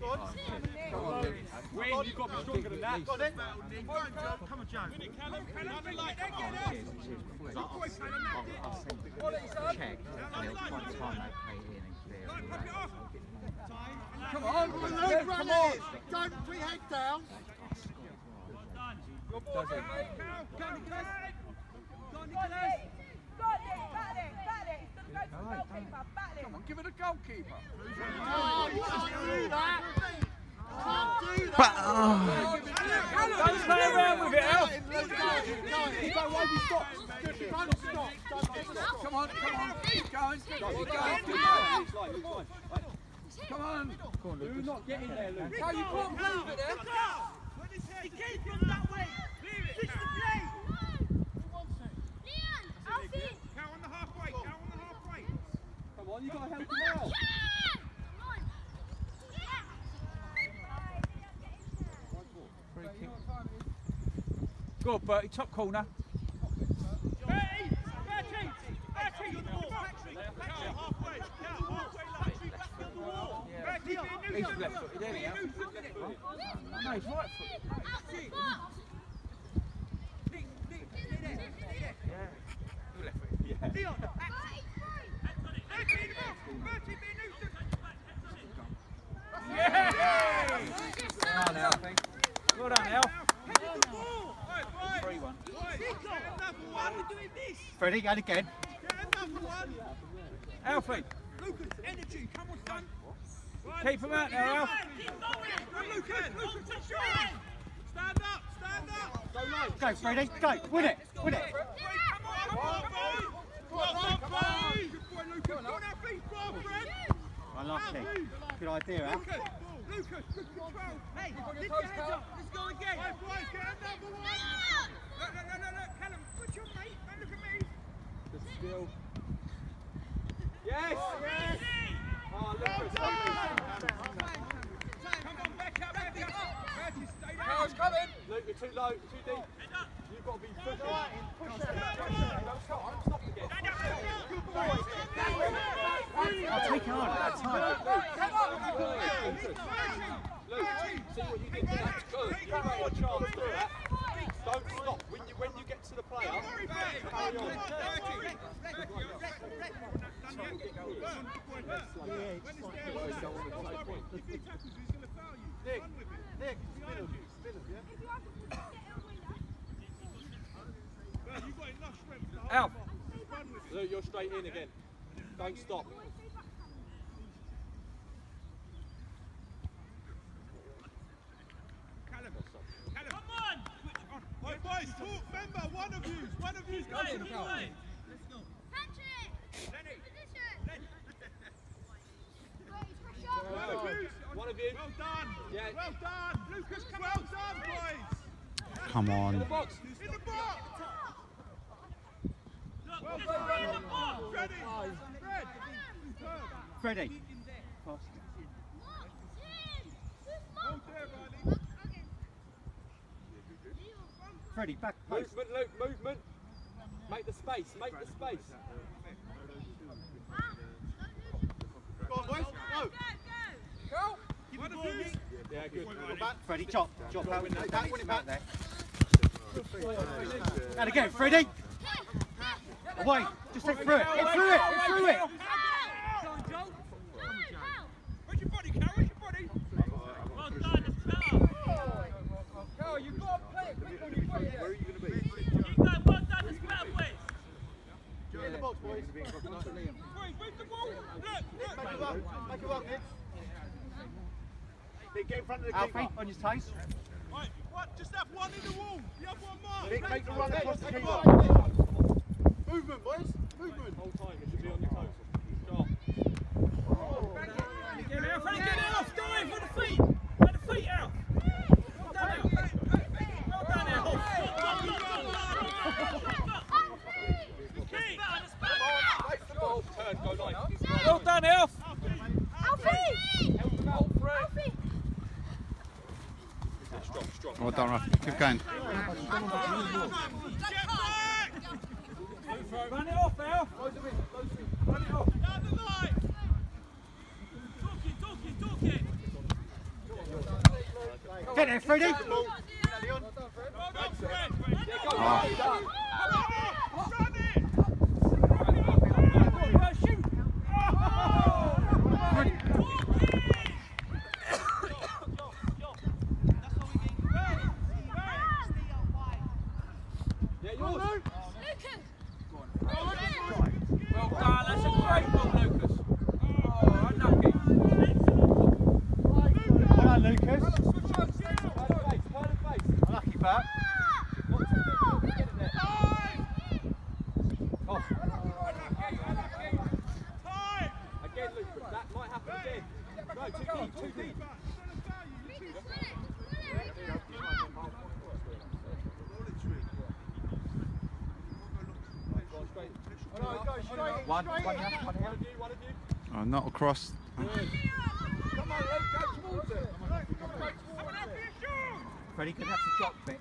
Wayne, you've got to be stronger than that. Got it. Come on, Joe. I'll check and he'll try to time that play in and clear it. Come on, Luke, come on. Don't put your head down. Good ball, mate. Go, Nicholas. Go, Nicholas. Got it, back it. He's going to go to the goalkeeper, back it. Come on, give it a goalkeeper. Oh, you can't do that. Can't do that. Don't play around with it, Alf. Keep on, won't be stopped. Don't stop. Come on. Keep going. Come on. Do not get in there, Luke. No, you can't move it there. He keeps him that way. Switch the play. Alfie. Count on the halfway. Come on, you got to help him out. Free kick. Good, Bertie, top corner. He's left footed, isn't he? No, he's right footed. Yeah, left footed. Yeah. Well done, Alfie. Well done, Alf. 3-1. Freddie, go again. Alfie. Lucas, energy, come on, son. Keep him out now, Alf. Stand up. Go late. Go, Freddie, go. Win it. Come on, Lucas. Go on, Alfie. Go on, Fred. I like it. Good idea, Al. Lucas, good control. Hey, lift your heads up. Let's go again. Hey, boys, get another one. Look. Callum, put your mate. Don't look at me. Still. Yes. Oh, Lucas. Come on, back up. Curtis, stay down. Power's coming. Luke, you're too low, too deep. You've got to be pushing. Don't stop again. Good boy. I'll take it on at that time. Luke, see what you did there. That's good. You've got a chance to do that. Don't stop. When you get to the player, carry on. Nick, spin him, yeah? Alf. Luke, you're straight in again. Don't stop. Come on! Hey, boys, talk, remember, one of you's go to the play. Let's go. Patrick. Lenny. One of you. Well done. Yeah. Well done. Lucas, come well done, boys. Come on. In the box. In the box. Well done. In the box. Ready. Fred. Freddie. Well there, Riley. Freddie, back post. Movement, Luke, movement. Make the space, Go on, boys. Go. Go. Give the ball, Nick. Yeah, good. Freddie, chop out. Win it back there. And again, Freddie. Away. Just take through it. Get through it. Where's your body, Carol? Where's your body? Well done, it's better. Carol, you've got to play it quick when you play it. Where are you going to be? Keep going, well done, it's better, boys. Get in the box, boys. Boys, move the ball. Look. Make it up, Nick. Nick, get in front of the keeper. Alfie, on your toes. Right, what? Just have one in the wall. The other one marked. Nick, make the run across the keeper. Movement, boys. Movement. Whole time, it should be on your toes. Start. Get it off, go in for the feet. Put the feet out. Well done, Alf. Well done, Alf. Wait for the ball, turn, go light. Well done, Alf. Alfie! Strong. Well done, Ruff. Keep going. Run it off, Alf. Run it off. Down the line. Talking. Get there, Freddie. Well done, that's a great ball, Lucas. Oh, unlucky. Well done, Lucas. Unlucky back. Again, Lucas, that might happen again. No, too deep. One here. Oh, not across. Come on, go towards it. Freddie could have to drop it.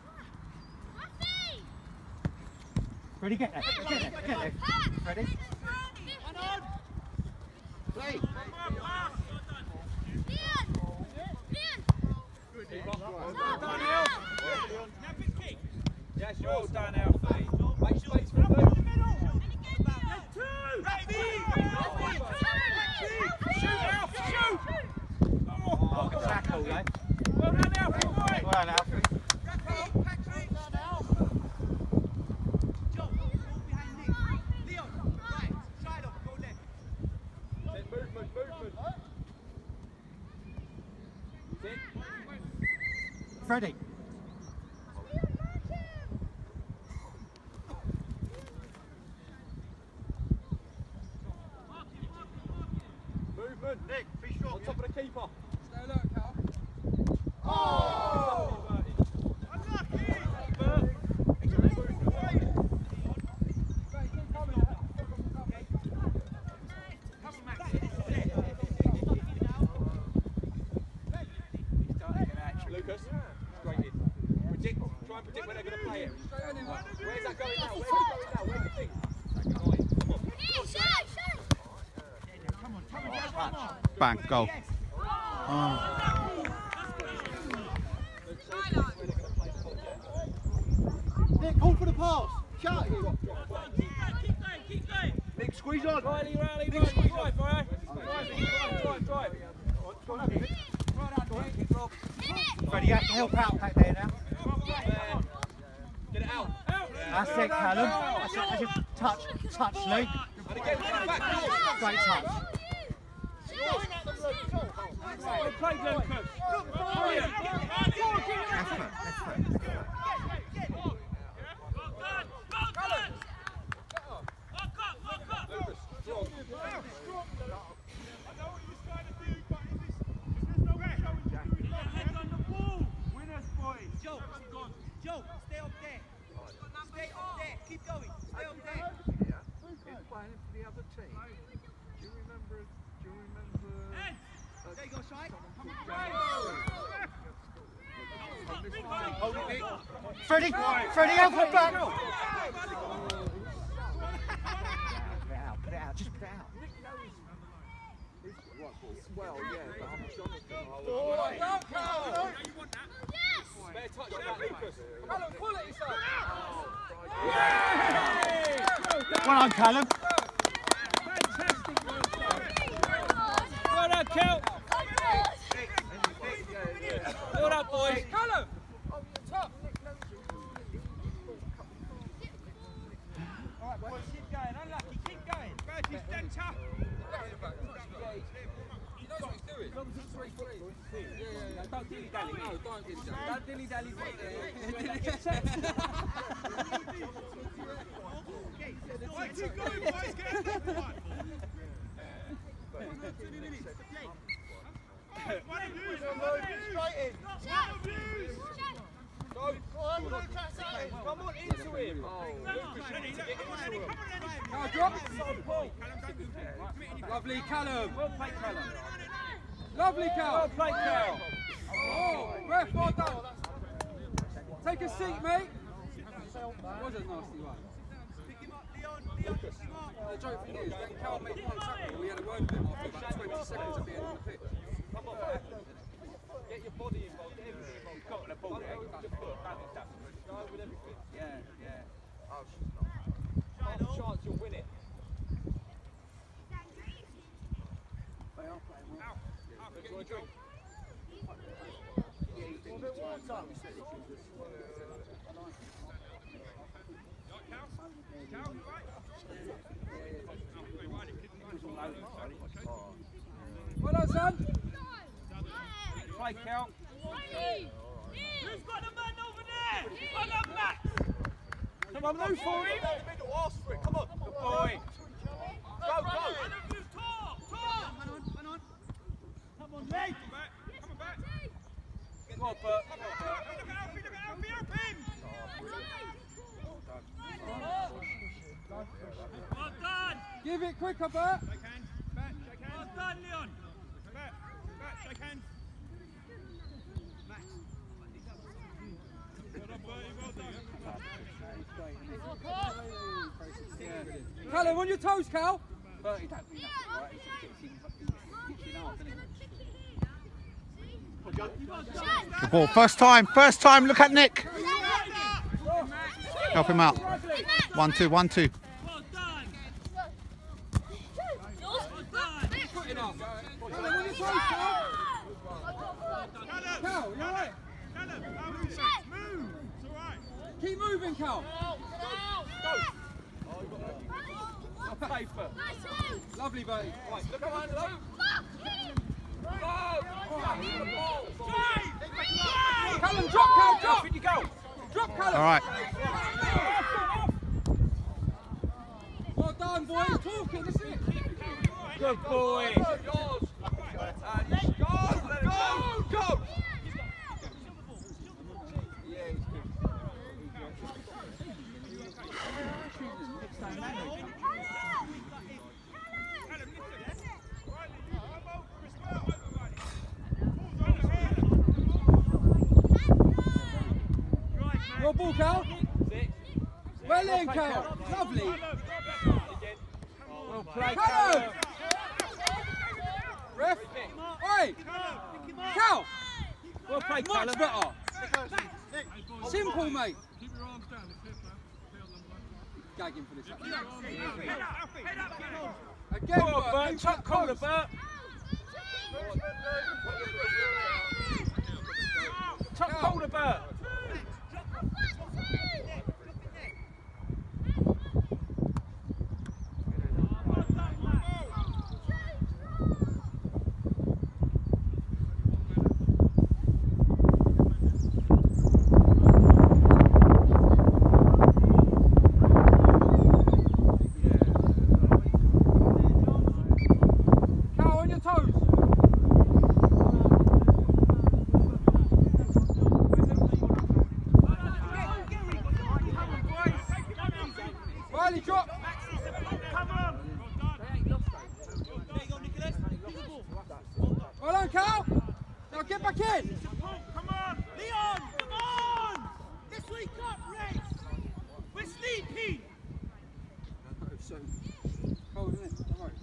Freddie, get there. Freddie. Play. Yes, Well yours. done, Alfie. Make space for Luke. Shoot, Alfie, shoot! Oh, good tackle, though. Well done, Alfie, boy! Well done, Alfie. Freddie. Movement. Nick, be strong. On top of the keeper. Stay alert, Cal. Oh! Lucas, straight in. Try and predict when they're going to play it. Where's that going now? Where's it going now? Where do you think? Come on. Bang, goal. Nick, call for the pass. Shout it. Keep going. Nick, squeeze on. Riley, drive, right? Drive. Freddie, you have to help out back there now. Get it out. That's it, Callum. That's it. Touch, Luke. And again, get it back. Great touch. Well played, Lucas. Brilliant. Effort. Joe, stay up there. Stay up there. Keep going. Stay up there. He's playing for the other team. Do you remember? There you go, Shai. Hold it, Nick. Freddie, help her back. Put it out, just put it out. Well, yeah, but I'm Jonathan. Spare touch on that, Lucas. Callum, pull it yourself. Well done, Callum. Fantastic. Well done, Kel. Well done, boys. Callum! Oh, you're tough. Alright, boys, keep going. Unlucky, keep going. Bertie, stand tough. He knows what he's doing. As long as it's 3 foot. Yeah. Don't dilly-dally. No, don't dilly-dally. Don't dilly-dally. Right, keep going, boys. Get another one. 20 minutes. One of you. Straight in. Go. Come on into him. Now drop it. Lovely, Callum. Well played, Callum. Lovely, Cal. Well played, Cal. Oh, ref, well done. Take a seat, mate. That was a nasty one. Pick him up, Leon. Pick him up. The joke thing is, when Cal made one tackle, we had a word with him after about 20 seconds of being on the pitch. Come on, get your body involved. Well done, son. Play, Cal. Who's got the man over there? I got Max. Come on, move for him. Ask for it. Come on. Good boy. Go, go. Talk. Come on, Lee. Come back. Go on, Bert. Look at Alfie, open! Well done. Give it quicker, Bert. Shake hands. Back, shake hands. Well done, Leon. Back, shake hands. Max. Well done, Bertie, well done. Callum, on your toes, Cal. Bertie don't do nothing, right? He gets in half, doesn't he? Good ball. First time. Look at Nick. Help him out. 1-2, 1-2. Well done. Well done. Callum, on your toes, Cal. Cal, you alright? Move. It's alright. Keep moving, Cal. Paper. Lovely, Bertie. Right, look around low. Callum, drop, Cal, drop. Off you go. Drop, Callum. All right. Well done, boys. Talking, this is it. Good boy. Go. Your ball, Cal. Well in, Cal. Lovely. Well played, Callum. Ref. Oi. Cal. Well played, Much Callum. better. Simple, mate. Keep your arms down. Gagging for this. Head up. Again, Go on, Bert. Bert. Top corner, Bert. Top corner, Bert. Cal, on your toes. Riley, drop. Come on. Well done, Cal. Now get back in. Come on. Leon, come on. Let's wake up, Rex. We're sleeping. So cold, isn't it? All right.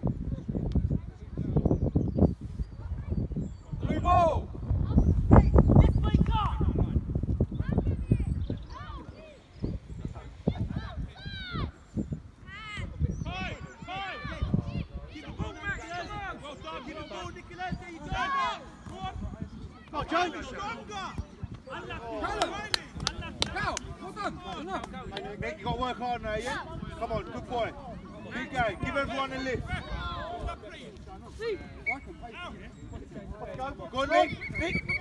Blue ball. Let's wake up. Keep the ball, Max. Come on. Well done. Keep the ball, Nicholas. There you go. Go on. Oh, Joe. Stronger. Callum. Cal, well done. Enough. Nick, you got to work hard now, yeah? Come on, good boy. Keep going. Give everyone a lift. See, I can play. Go on, Nick. Nick.